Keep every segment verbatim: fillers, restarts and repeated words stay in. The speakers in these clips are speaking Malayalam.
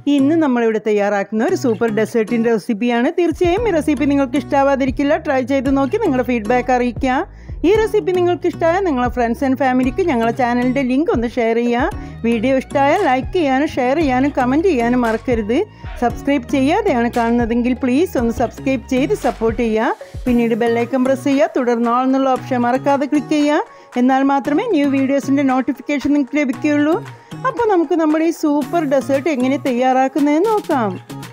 ഇന്ന് നമ്മളിവിടെ തയ്യാറാക്കുന്ന ഒരു സൂപ്പർ ഡെസേർട്ടിൻ്റെ റെസിപ്പിയാണ്. തീർച്ചയായും ഈ റെസിപ്പി നിങ്ങൾക്ക് ഇഷ്ടമാവാതിരിക്കില്ല. ട്രൈ ചെയ്ത് നോക്കി നിങ്ങളുടെ ഫീഡ്ബാക്ക് അറിയിക്കുക. ഈ റെസിപ്പി നിങ്ങൾക്ക് ഇഷ്ടമായാൽ നിങ്ങളെ ഫ്രണ്ട്സ് ആൻഡ് ഫാമിലിക്ക് ഞങ്ങളുടെ ചാനലിൻ്റെ ലിങ്ക് ഒന്ന് ഷെയർ ചെയ്യുക. വീഡിയോ ഇഷ്ടമായാൽ ലൈക്ക് ചെയ്യാനും ഷെയർ ചെയ്യാനും കമൻറ്റ് ചെയ്യാനും മറക്കരുത്. സബ്സ്ക്രൈബ് ചെയ്യാതെയാണ് കാണുന്നതെങ്കിൽ പ്ലീസ് ഒന്ന് സബ്സ്ക്രൈബ് ചെയ്ത് സപ്പോർട്ട് ചെയ്യുക. പിന്നീട് ബെല്ലൈക്കൺ പ്രസ് ചെയ്യുക. തുടർന്ന് ഓൾ എന്നുള്ള ഓപ്ഷൻ മറക്കാതെ ക്ലിക്ക് ചെയ്യുക. എന്നാൽ മാത്രമേ ന്യൂ വീഡിയോസിൻ്റെ നോട്ടിഫിക്കേഷൻ നിങ്ങൾക്ക് ലഭിക്കുകയുള്ളൂ. അപ്പോൾ നമുക്ക് നമ്മുടെ ഈ സൂപ്പർ ഡെസേർട്ട് എങ്ങനെ തയ്യാറാക്കുന്നതെന്ന് നോക്കാം.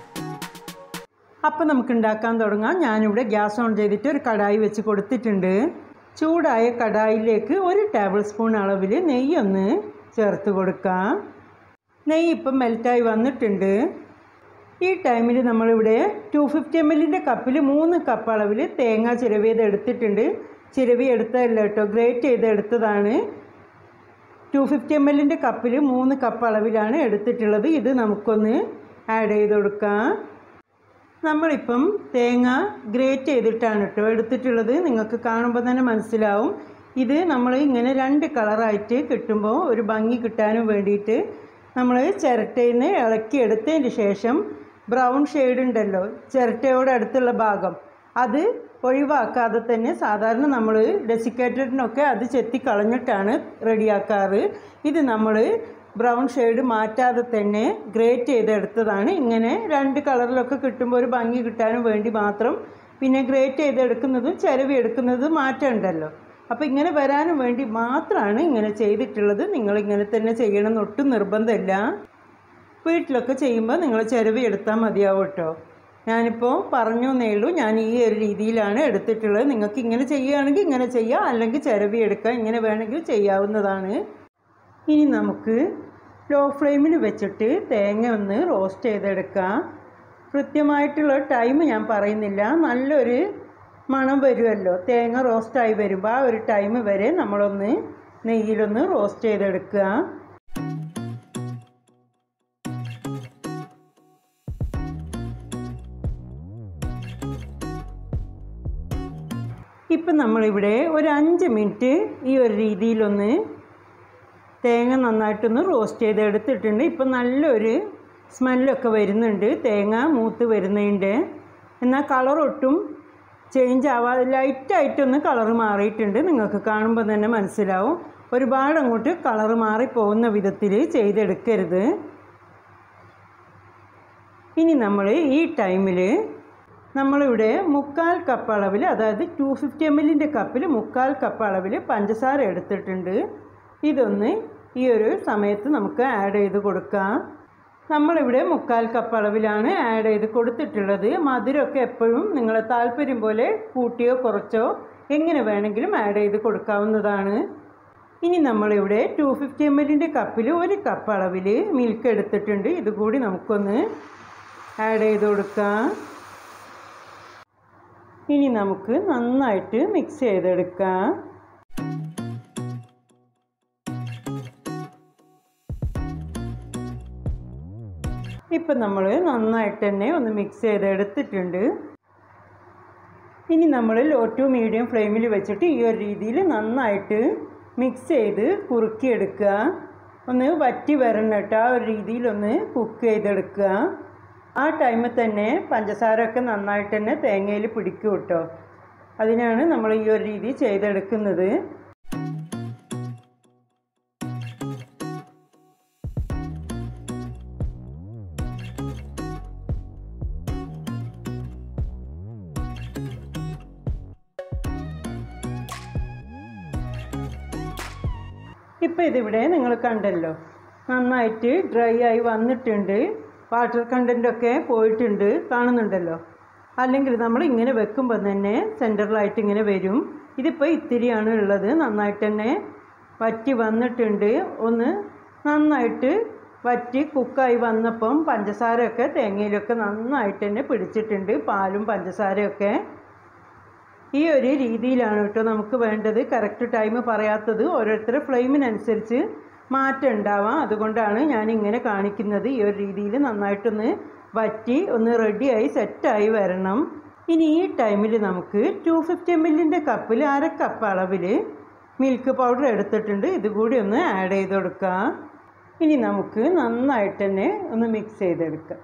അപ്പോൾ നമുക്ക് ഉണ്ടാക്കാൻ തുടങ്ങാം. ഞാനിവിടെ ഗ്യാസ് ഓൺ ചെയ്തിട്ട് ഒരു കടായി വെച്ച് കൊടുത്തിട്ടുണ്ട്. ചൂടായ കടായിലേക്ക് ഒരു ടേബിൾ സ്പൂൺ അളവിൽ നെയ്യൊന്ന് ചേർത്ത് കൊടുക്കാം. നെയ്യ് ഇപ്പം മെൽറ്റായി വന്നിട്ടുണ്ട്. ഈ ടൈമിൽ നമ്മളിവിടെ ടു ഫിഫ്റ്റി എം എല്ലിൻ്റെ കപ്പിൽ മൂന്ന് കപ്പ് അളവിൽ തേങ്ങ ചിരവിയത് എടുത്തിട്ടുണ്ട്. ചിരവി എടുത്തതല്ല കേട്ടോ, ഗ്രേറ്റ് ചെയ്ത് എടുത്തതാണ്. ടു ഫിഫ്റ്റി എം എല്ലിൻ്റെ കപ്പിൽ മൂന്ന് കപ്പ് അളവിലാണ് എടുത്തിട്ടുള്ളത്. ഇത് നമുക്കൊന്ന് ആഡ് ചെയ്ത് കൊടുക്കാം. നമ്മളിപ്പം തേങ്ങ ഗ്രേറ്റ് ചെയ്തിട്ടാണ് കേട്ടോ എടുത്തിട്ടുള്ളത്. നിങ്ങൾക്ക് കാണുമ്പോൾ തന്നെ മനസ്സിലാവും. ഇത് നമ്മൾ ഇങ്ങനെ രണ്ട് കളറായിട്ട് കിട്ടുമ്പോൾ ഒരു ഭംഗി കിട്ടാനും വേണ്ടിയിട്ട് നമ്മൾ ചിരട്ടയിൽ നിന്ന് ഇളക്കി എടുത്തതിന് ശേഷം ബ്രൗൺ ഷെയ്ഡ് ഉണ്ടല്ലോ ചിരട്ടയോട് അടുത്തുള്ള ഭാഗം, അത് ഒഴിവാക്കാതെ തന്നെ സാധാരണ നമ്മൾ ഡെസിക്കേറ്റഡിനൊക്കെ അത് ചെത്തി കളഞ്ഞിട്ടാണ് റെഡിയാക്കാറ്. ഇത് നമ്മൾ ബ്രൗൺ ഷെയ്ഡ് മാറ്റാതെ തന്നെ ഗ്രേറ്റ് ചെയ്തെടുത്തതാണ്. ഇങ്ങനെ രണ്ട് കളറിലൊക്കെ കിട്ടുമ്പോൾ ഒരു ഭംഗി കിട്ടാനും വേണ്ടി മാത്രം. പിന്നെ ഗ്രേറ്റ് ചെയ്തെടുക്കുന്നതും ചിരവി എടുക്കുന്നതും മാറ്റമുണ്ടല്ലോ. അപ്പോൾ ഇങ്ങനെ വരാനും വേണ്ടി മാത്രമാണ് ഇങ്ങനെ ചെയ്തിട്ടുള്ളത്. നിങ്ങളിങ്ങനെ തന്നെ ചെയ്യണമെന്ന് ഒട്ടും നിർബന്ധമില്ല. വീട്ടിലൊക്കെ ചെയ്യുമ്പോൾ നിങ്ങൾ ചിരവി എടുത്താൽ മതിയാവും കേട്ടോ. ഞാനിപ്പോൾ പറഞ്ഞു എന്നേ ഉള്ളൂ. ഞാൻ ഈ ഒരു രീതിയിലാണ് എടുത്തിട്ടുള്ളത്. നിങ്ങൾക്ക് ഇങ്ങനെ ചെയ്യുകയാണെങ്കിൽ ഇങ്ങനെ ചെയ്യാം, അല്ലെങ്കിൽ ചിരവി എടുക്കാം. ഇങ്ങനെ വേണമെങ്കിൽ ചെയ്യാവുന്നതാണ്. ഇനി നമുക്ക് ലോ ഫ്ലെയിമിൽ വെച്ചിട്ട് തേങ്ങ ഒന്ന് റോസ്റ്റ് ചെയ്തെടുക്കാം. കൃത്യമായിട്ടുള്ള ടൈം ഞാൻ പറയുന്നില്ല. നല്ലൊരു മണം വരുമല്ലോ തേങ്ങ റോസ്റ്റായി വരുമ്പോൾ, ആ ഒരു ടൈം വരെ നമ്മളൊന്ന് നെയ്യിലൊന്ന് റോസ്റ്റ് ചെയ്തെടുക്കുക. ഇപ്പം നമ്മളിവിടെ ഒരു അഞ്ച് മിനിറ്റ് ഈ ഒരു രീതിയിലൊന്ന് തേങ്ങ നന്നായിട്ടൊന്ന് റോസ്റ്റ് ചെയ്ത് എടുത്തിട്ടുണ്ട്. ഇപ്പം നല്ലൊരു സ്മെല്ലൊക്കെ വരുന്നുണ്ട്, തേങ്ങ മൂത്ത് വരുന്നതിൻ്റെ. എന്നാൽ കളറൊട്ടും ചേഞ്ച് ആവാതെ ലൈറ്റായിട്ടൊന്ന് കളറ് മാറിയിട്ടുണ്ട്. നിങ്ങൾക്ക് കാണുമ്പോൾ തന്നെ മനസ്സിലാവും. ഒരുപാട് അങ്ങോട്ട് കളറ് മാറിപ്പോകുന്ന വിധത്തിൽ ചെയ്തെടുക്കരുത്. ഇനി നമ്മൾ ഈ ടൈമിൽ നമ്മളിവിടെ മുക്കാൽ കപ്പ് അളവിൽ, അതായത് ടു ഫിഫ്റ്റി എം എല്ലിൻ്റെ കപ്പിൽ മുക്കാൽ കപ്പ് അളവിൽ പഞ്ചസാര എടുത്തിട്ടുണ്ട്. ഇതൊന്ന് ഈ ഒരു സമയത്ത് നമുക്ക് ആഡ് ചെയ്ത് കൊടുക്കാം. നമ്മളിവിടെ മുക്കാൽ കപ്പ് അളവിലാണ് ആഡ് ചെയ്ത് കൊടുത്തിട്ടുള്ളത്. മധുരമൊക്കെ എപ്പോഴും നിങ്ങളെ താല്പര്യം പോലെ കൂട്ടിയോ കുറച്ചോ എങ്ങനെ വേണമെങ്കിലും ആഡ് ചെയ്ത് കൊടുക്കാവുന്നതാണ്. ഇനി നമ്മളിവിടെ ടു ഫിഫ്റ്റി എം എല്ലിൻ്റെ കപ്പിൽ ഒരു കപ്പ് അളവിൽ മിൽക്ക് എടുത്തിട്ടുണ്ട്. ഇതുകൂടി നമുക്കൊന്ന് ആഡ് ചെയ്ത് കൊടുക്കാം. ഇനി നമുക്ക് നന്നായിട്ട് മിക്സ് ചെയ്തെടുക്കാം. ഇപ്പം നമ്മൾ നന്നായിട്ട് തന്നെ ഒന്ന് മിക്സ് ചെയ്തെടുത്തിട്ടുണ്ട്. ഇനി നമ്മൾ ലോ ടു മീഡിയം ഫ്ലെയിമിൽ വെച്ചിട്ട് ഈ ഒരു രീതിയിൽ നന്നായിട്ട് മിക്സ് ചെയ്ത് കുറുക്കിയെടുക്കുക. ഒന്ന് വറ്റി വരണം കേട്ടോ. ആ ഒരു രീതിയിലൊന്ന് കുക്ക് ചെയ്തെടുക്കുക. ആ ടൈമിൽ തന്നെ പഞ്ചസാരയൊക്കെ നന്നായിട്ട് തന്നെ തേങ്ങയിൽ പിടിക്കും കേട്ടോ. അതിനാണ് നമ്മൾ ഈ ഒരു രീതി ചെയ്തെടുക്കുന്നത്. ഇപ്പോൾ ഇതിവിടെ നിങ്ങൾ കണ്ടല്ലോ നന്നായിട്ട് ഡ്രൈ ആയി വന്നിട്ടുണ്ട്. വാട്ടർ കണ്ടൻറ്റൊക്കെ പോയിട്ടുണ്ട്, കാണുന്നുണ്ടല്ലോ. അല്ലെങ്കിൽ നമ്മൾ ഇങ്ങനെ വെക്കുമ്പോൾ തന്നെ സെൻറ്ററിലായിട്ട് ഇങ്ങനെ വരും. ഇതിപ്പോൾ ഇത്തിരിയാണ് ഉള്ളത്. നന്നായിട്ട് തന്നെ വറ്റി വന്നിട്ടുണ്ട്. ഒന്ന് നന്നായിട്ട് വറ്റി കുക്കായി വന്നപ്പം പഞ്ചസാരയൊക്കെ തേങ്ങയിലൊക്കെ നന്നായിട്ട് തന്നെ പിടിച്ചിട്ടുണ്ട്, പാലും പഞ്ചസാരയൊക്കെ. ഈ ഒരു രീതിയിലാണ് കേട്ടോ നമുക്ക് വേണ്ടത്. കറക്റ്റ് ടൈം പറയാത്തത് ഓരോരുത്തരുടെ ഫ്ലെയിമിനനുസരിച്ച് മാറ്റം ഉണ്ടാവാം. അതുകൊണ്ടാണ് ഞാനിങ്ങനെ കാണിക്കുന്നത്. ഈ ഒരു രീതിയിൽ നന്നായിട്ടൊന്ന് വറ്റി ഒന്ന് റെഡിയായി സെറ്റായി വരണം. ഇനി ഈ ടൈമിൽ നമുക്ക് ടു ഫിഫ്റ്റി എം എല്ലിൻ്റെ കപ്പിൽ അര കപ്പ് അളവിൽ മിൽക്ക് പൗഡർ എടുത്തിട്ടുണ്ട്. ഇതുകൂടി ഒന്ന് ആഡ് ചെയ്ത് കൊടുക്കാം. ഇനി നമുക്ക് നന്നായിട്ട് തന്നെ ഒന്ന് മിക്സ് ചെയ്തെടുക്കാം.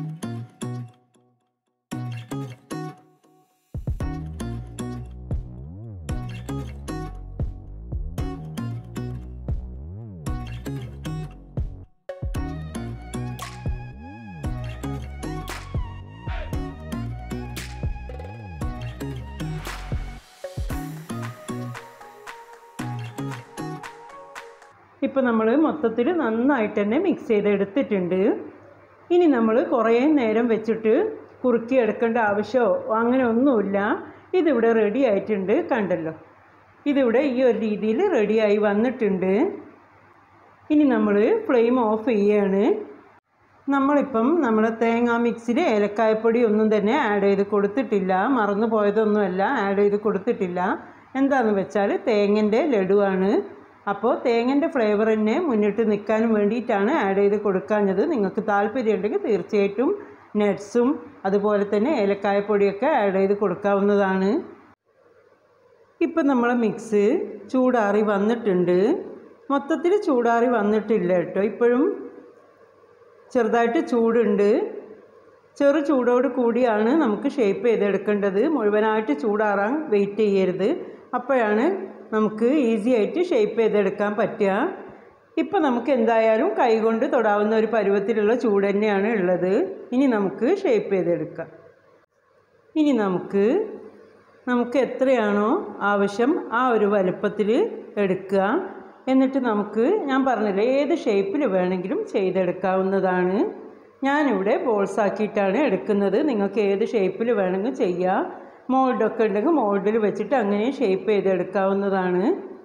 ഇപ്പോൾ നമ്മൾ മൊത്തത്തിൽ നന്നായിട്ട് തന്നെ മിക്സ് ചെയ്തെടുത്തിട്ടുണ്ട്. ഇനി നമ്മൾ കുറേ നേരം വെച്ചിട്ട് കുറുക്കി എടുക്കേണ്ട ആവശ്യമോ അങ്ങനെ ഒന്നുമില്ല. ഇതിവിടെ റെഡി ആയിട്ടുണ്ട്. കണ്ടല്ലോ, ഇതിവിടെ ഈ ഒരു രീതിയിൽ റെഡിയായി വന്നിട്ടുണ്ട്. ഇനി നമ്മൾ ഫ്ലെയിം ഓഫ് ചെയ്യുകയാണ്. നമ്മളിപ്പം നമ്മുടെ തേങ്ങാ മിക്സിൽ ഏലക്കായപ്പൊടി ഒന്നും തന്നെ ആഡ് ചെയ്ത് കൊടുത്തിട്ടില്ല. മറന്നു പോയതൊന്നുമല്ല, ആഡ് ചെയ്ത് കൊടുത്തിട്ടില്ല. എന്താണെന്ന് വെച്ചാൽ തേങ്ങൻ്റെ ലഡുവാണ്. അപ്പോൾ തേങ്ങൻ്റെ ഫ്ലേവർ തന്നെ മുന്നിട്ട് നിൽക്കാനും വേണ്ടിയിട്ടാണ് ആഡ് ചെയ്ത് കൊടുക്കാഞ്ഞത്. നിങ്ങൾക്ക് താല്പര്യമുണ്ടെങ്കിൽ തീർച്ചയായിട്ടും നട്ട്സും അതുപോലെ തന്നെ ഏലക്കായപ്പൊടിയൊക്കെ ആഡ് ചെയ്ത് കൊടുക്കാവുന്നതാണ്. ഇപ്പം നമ്മളെ മിക്സ് ചൂടാറി വന്നിട്ടുണ്ട്. മൊത്തത്തിൽ ചൂടാറി വന്നിട്ടില്ല കേട്ടോ, ഇപ്പോഴും ചെറുതായിട്ട് ചൂടുണ്ട്. ചെറു ചൂടോട് കൂടിയാണ് നമുക്ക് ഷേപ്പ് ചെയ്തെടുക്കേണ്ടത്. മുഴുവനായിട്ട് ചൂടാറാൻ വെയിറ്റ് ചെയ്യരുത്. അപ്പോഴാണ് നമുക്ക് ഈസി ആയിട്ട് ഷേപ്പ് ചെയ്തെടുക്കാൻ പറ്റുക. ഇപ്പം നമുക്ക് എന്തായാലും കൈകൊണ്ട് തൊടാവുന്ന ഒരു പരുവത്തിലുള്ള ചൂട് തന്നെയാണ് ഉള്ളത്. ഇനി നമുക്ക് ഷേപ്പ് ചെയ്തെടുക്കാം. ഇനി നമുക്ക് നമുക്ക് എത്രയാണോ ആവശ്യം ആ ഒരു വലുപ്പത്തിൽ എടുക്കുക. എന്നിട്ട് നമുക്ക്, ഞാൻ പറഞ്ഞില്ലേ, ഏത് ഷേപ്പിൽ വേണമെങ്കിലും ചെയ്തെടുക്കാവുന്നതാണ്. ഞാനിവിടെ ബോൾസ് ആക്കിയിട്ടാണ് എടുക്കുന്നത്. നിങ്ങൾക്ക് ഏത് ഷേപ്പിൽ വേണമെങ്കിൽ ചെയ്യാം. മോൾഡൊക്കെ ഉണ്ടെങ്കിൽ മോൾഡിൽ വെച്ചിട്ട് അങ്ങനെ ഷേപ്പ് ചെയ്തെടുക്കാവുന്നതാണ്.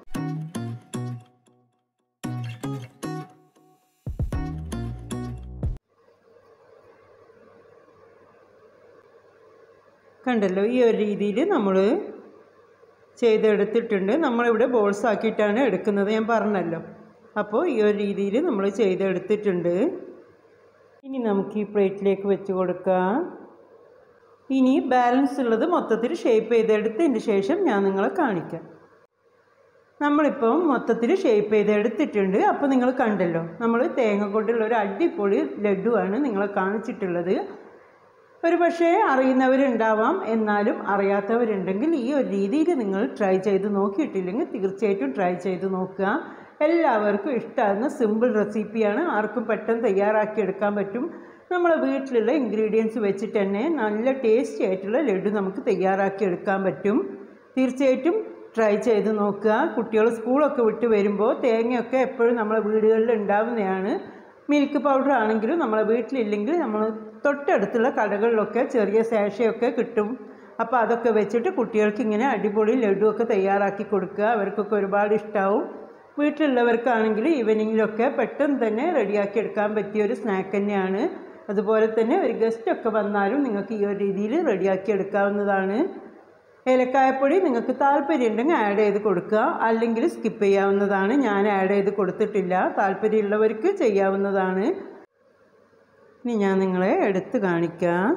കണ്ടല്ലോ, ഈ ഒരു രീതിയിൽ നമ്മൾ ചെയ്തെടുത്തിട്ടുണ്ട്. നമ്മളിവിടെ ബോൾസ് ആക്കിയിട്ടാണ് എടുക്കുന്നത്, ഞാൻ പറഞ്ഞല്ലോ. അപ്പോൾ ഈ ഒരു രീതിയിൽ നമ്മൾ ചെയ്തെടുത്തിട്ടുണ്ട്. ഇനി നമുക്ക് ഈ പ്ലേറ്റിലേക്ക് വെച്ച് കൊടുക്കാം. ഇനി ബാലൻസ് ഉള്ളത് മൊത്തത്തിൽ ഷേപ്പ് ചെയ്തെടുത്തതിന് ശേഷം ഞാൻ നിങ്ങളെ കാണിക്കാം. നമ്മളിപ്പം മൊത്തത്തിൽ ഷേപ്പ് ചെയ്തെടുത്തിട്ടുണ്ട്. അപ്പോൾ നിങ്ങൾ കണ്ടല്ലോ, നമ്മൾ തേങ്ങ കൊണ്ടുള്ള ഒരു അടിപൊളി ലഡുവാണ് നിങ്ങളെ കാണിച്ചിട്ടുള്ളത്. ഒരു പക്ഷേ അറിയുന്നവരുണ്ടാവാം, എന്നാലും അറിയാത്തവരുണ്ടെങ്കിൽ ഈ ഒരു രീതിയിൽ നിങ്ങൾ ട്രൈ ചെയ്ത് നോക്കിയിട്ടില്ലെങ്കിൽ തീർച്ചയായിട്ടും ട്രൈ ചെയ്ത് നോക്കുക. എല്ലാവർക്കും ഇഷ്ടമാകുന്ന സിമ്പിൾ റെസിപ്പിയാണ്. ആർക്കും പെട്ടെന്ന് തയ്യാറാക്കിയെടുക്കാൻ പറ്റും. നമ്മളെ വീട്ടിലുള്ള ഇൻഗ്രീഡിയൻസ് വെച്ചിട്ട് തന്നെ നല്ല ടേസ്റ്റി ആയിട്ടുള്ള ലഡു നമുക്ക് തയ്യാറാക്കിയെടുക്കാൻ പറ്റും. തീർച്ചയായിട്ടും ട്രൈ ചെയ്ത് നോക്കുക. കുട്ടികൾ സ്കൂളൊക്കെ വിട്ട് വരുമ്പോൾ തേങ്ങയൊക്കെ എപ്പോഴും നമ്മളെ വീടുകളിൽ ഉണ്ടാവുന്നതാണ്. മിൽക്ക് പൗഡർ ആണെങ്കിലും നമ്മളെ വീട്ടിലില്ലെങ്കിൽ നമ്മൾ തൊട്ടടുത്തുള്ള കടകളിലൊക്കെ ചെറിയ സാഷയൊക്കെ കിട്ടും. അപ്പോൾ അതൊക്കെ വെച്ചിട്ട് കുട്ടികൾക്ക് ഇങ്ങനെ അടിപൊളി ലഡുവൊക്കെ തയ്യാറാക്കി കൊടുക്കുക. അവർക്കൊക്കെ ഒരുപാട് ഇഷ്ടമാവും. വീട്ടിലുള്ളവർക്കാണെങ്കിൽ ഈവനിങ്ങിലൊക്കെ പെട്ടെന്ന് തന്നെ റെഡിയാക്കി എടുക്കാൻ പറ്റിയ ഒരു സ്നാക്ക് തന്നെയാണ്. അതുപോലെ തന്നെ ഒരു ഗസ്റ്റൊക്കെ വന്നാലും നിങ്ങൾക്ക് ഈ ഒരു രീതിയിൽ റെഡിയാക്കി എടുക്കാവുന്നതാണ്. ഏലക്കായപ്പൊടി നിങ്ങൾക്ക് താല്പര്യമുണ്ടെങ്കിൽ ആഡ് ചെയ്ത് കൊടുക്കുക, അല്ലെങ്കിൽ സ്കിപ്പ് ചെയ്യാവുന്നതാണ്. ഞാൻ ആഡ് ചെയ്ത് കൊടുത്തിട്ടില്ല. താല്പര്യമുള്ളവർക്ക് ചെയ്യാവുന്നതാണ്. ഇനി ഞാൻ നിങ്ങളെ എടുത്ത് കാണിക്കാം.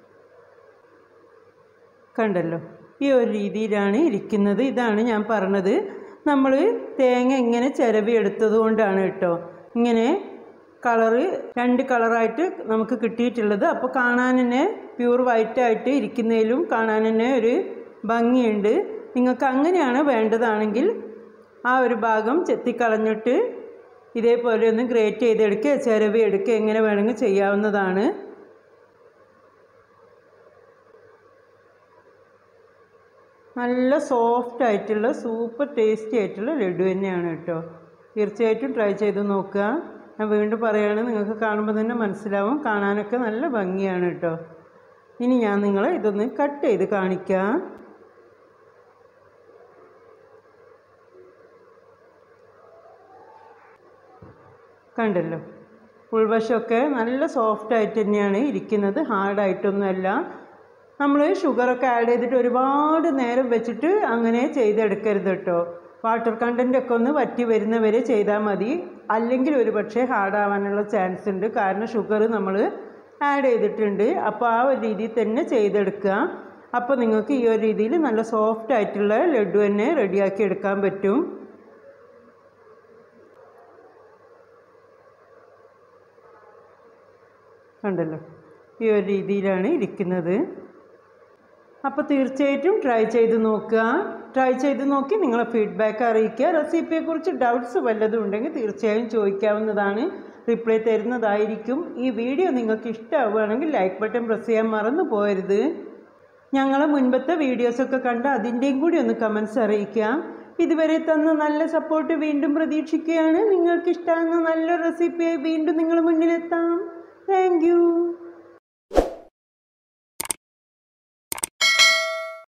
കണ്ടല്ലോ, ഈ ഒരു രീതിയിലാണ് ഇരിക്കുന്നത്. ഇതാണ് ഞാൻ പറഞ്ഞത്, നമ്മൾ തേങ്ങ ഇങ്ങനെ ചിരവി എടുത്തത് കൊണ്ടാണ് കേട്ടോ ഇങ്ങനെ കളറ് രണ്ട് കളറായിട്ട് നമുക്ക് കിട്ടിയിട്ടുള്ളത്. അപ്പോൾ കാണാൻ തന്നെ പ്യൂർ വൈറ്റായിട്ട് ഇരിക്കുന്നതിലും കാണാൻ തന്നെ ഒരു ഭംഗിയുണ്ട്. നിങ്ങൾക്ക് അങ്ങനെയാണ് വേണ്ടതാണെങ്കിൽ ആ ഒരു ഭാഗം ചെത്തിക്കളഞ്ഞിട്ട് ഇതേപോലെ ഒന്ന് ഗ്രേറ്റ് ചെയ്തെടുക്കുക, ചിരവി എടുക്കുക, എങ്ങനെ വേണമെങ്കിൽ ചെയ്യാവുന്നതാണ്. നല്ല സോഫ്റ്റ് ആയിട്ടുള്ള സൂപ്പർ ടേസ്റ്റി ആയിട്ടുള്ള ലഡു തന്നെയാണ് കേട്ടോ. തീർച്ചയായിട്ടും ട്രൈ ചെയ്ത് നോക്കുക. ഞാൻ വീണ്ടും പറയുകയാണ്, നിങ്ങൾക്ക് കാണുമ്പോൾ തന്നെ മനസ്സിലാവും, കാണാനൊക്കെ നല്ല ഭംഗിയാണ് കേട്ടോ. ഇനി ഞാൻ നിങ്ങളെ ഇതൊന്ന് കട്ട് ചെയ്ത് കാണിക്കാം. കണ്ടല്ലോ, ഉൾവശമൊക്കെ നല്ല സോഫ്റ്റ് ആയിട്ട് തന്നെയാണ് ഇരിക്കുന്നത്, ഹാർഡായിട്ടൊന്നുമല്ല. നമ്മൾ ഷുഗറൊക്കെ ആഡ് ചെയ്തിട്ട് ഒരുപാട് നേരം വെച്ചിട്ട് അങ്ങനെ ചെയ്തെടുക്കരുത് കേട്ടോ. വാട്ടർ കണ്ടൻറ്റൊക്കെ ഒന്ന് വറ്റി വരുന്നവരെ ചെയ്താൽ മതി. അല്ലെങ്കിൽ ഒരു പക്ഷേ ഹാർഡാവാനുള്ള ചാൻസ് ഉണ്ട്, കാരണം ഷുഗർ നമ്മൾ ആഡ് ചെയ്തിട്ടുണ്ട്. അപ്പോൾ ആ ഒരു രീതിയിൽ തന്നെ ചെയ്തെടുക്കുക. അപ്പോൾ നിങ്ങൾക്ക് ഈ ഒരു രീതിയിൽ നല്ല സോഫ്റ്റ് ആയിട്ടുള്ള ലഡു തന്നെ റെഡിയാക്കി എടുക്കാൻ പറ്റും. കണ്ടല്ലോ, ഈ ഒരു രീതിയിലാണ് ഇരിക്കുന്നത്. അപ്പോൾ തീർച്ചയായിട്ടും ട്രൈ ചെയ്ത് നോക്കുക. ട്രൈ ചെയ്ത് നോക്കി നിങ്ങളെ ഫീഡ്ബാക്ക് അറിയിക്കുക. റെസിപ്പിയെക്കുറിച്ച് ഡൗട്ട്സ് വല്ലതും ഉണ്ടെങ്കിൽ തീർച്ചയായും ചോദിക്കാവുന്നതാണ്. റിപ്ലൈ തരുന്നതായിരിക്കും. ഈ വീഡിയോ നിങ്ങൾക്ക് ഇഷ്ടമാവുകയാണെങ്കിൽ ലൈക്ക് ബട്ടൺ പ്രസ് ചെയ്യാൻ മറന്നു പോകരുത്. ഞങ്ങളെ മുൻപത്തെ വീഡിയോസൊക്കെ കണ്ട് അതിൻ്റെയും കൂടി ഒന്ന് കമൻസ് അറിയിക്കുക. ഇതുവരെ തന്ന നല്ല സപ്പോർട്ട് വീണ്ടും പ്രതീക്ഷിക്കുകയാണ്. നിങ്ങൾക്ക് ഇഷ്ടമാകുന്ന നല്ലൊരു റെസിപ്പിയായി വീണ്ടും നിങ്ങളുടെ മുന്നിലെത്താം. Thank you.